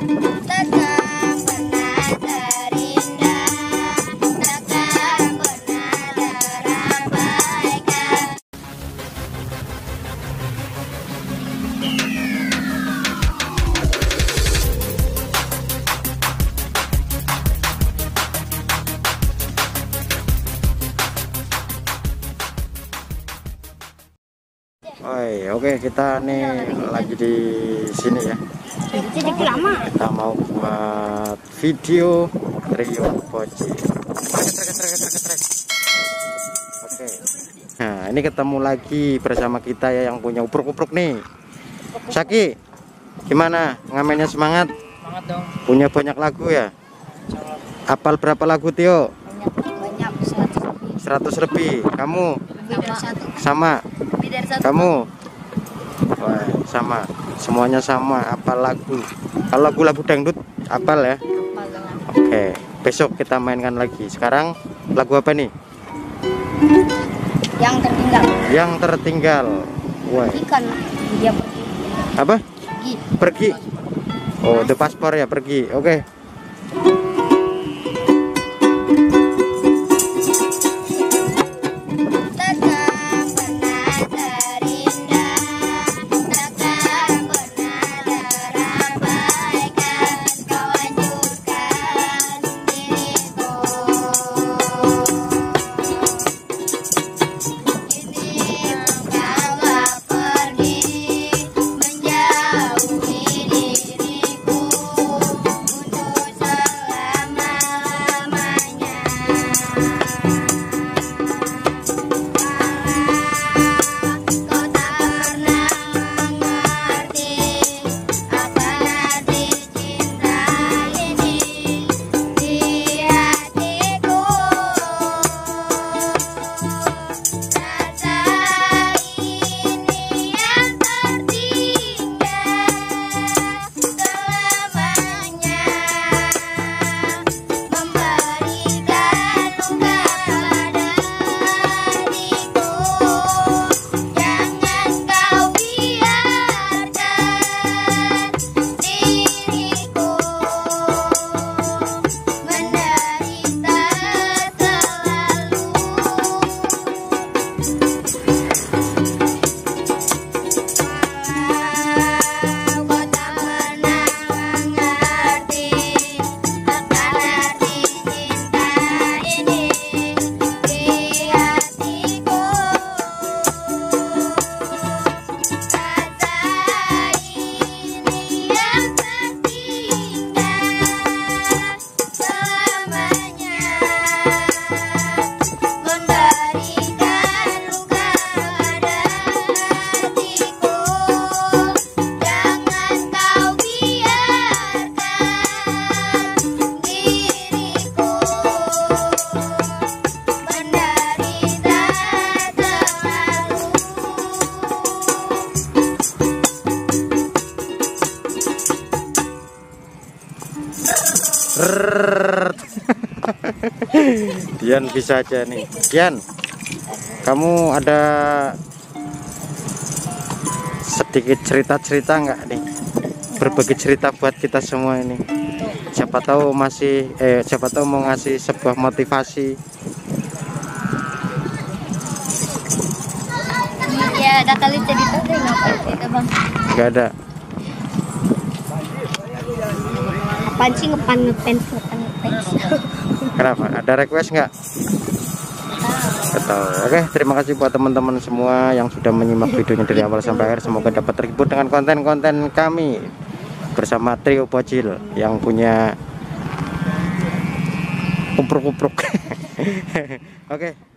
Oke, kita nih lagi di sini ya. Kita mau buat video trio bocil. Oke. Nah, ini ketemu lagi bersama kita ya yang punya upruk-upruk nih. Saki, gimana? Ngamennya semangat? Semangat dong. Punya banyak lagu ya? Apal berapa lagu, Tio? Banyak 100 lebih. Kamu? sama. Sama. Kamu? Wah, sama. Semuanya sama. Apal lagu. Kalau lagu-lagu dangdut apal ya? Oke. Besok kita mainkan lagi. Sekarang lagu apa nih? Yang tertinggal. Yang tertinggal. Wah. Ikan dia pergi. Apa? Pergi. Oh, The Paspor ya, pergi. Oke. Dian bisa aja nih. Dian, kamu ada sedikit cerita-cerita nggak nih? Berbagi cerita buat kita semua ini. Siapa tahu siapa tahu mau ngasih sebuah motivasi. Ya ada kali cerita deh, ngapain cerita bang? Nggak ada. Apaan sih ngepens. Kenapa? Ada request nggak? Betul. Oke, terima kasih buat teman-teman semua yang sudah menyimak videonya dari awal sampai akhir. Semoga dapat terhibur dengan konten-konten kami bersama trio bocil yang punya upruk-upruk. Oke.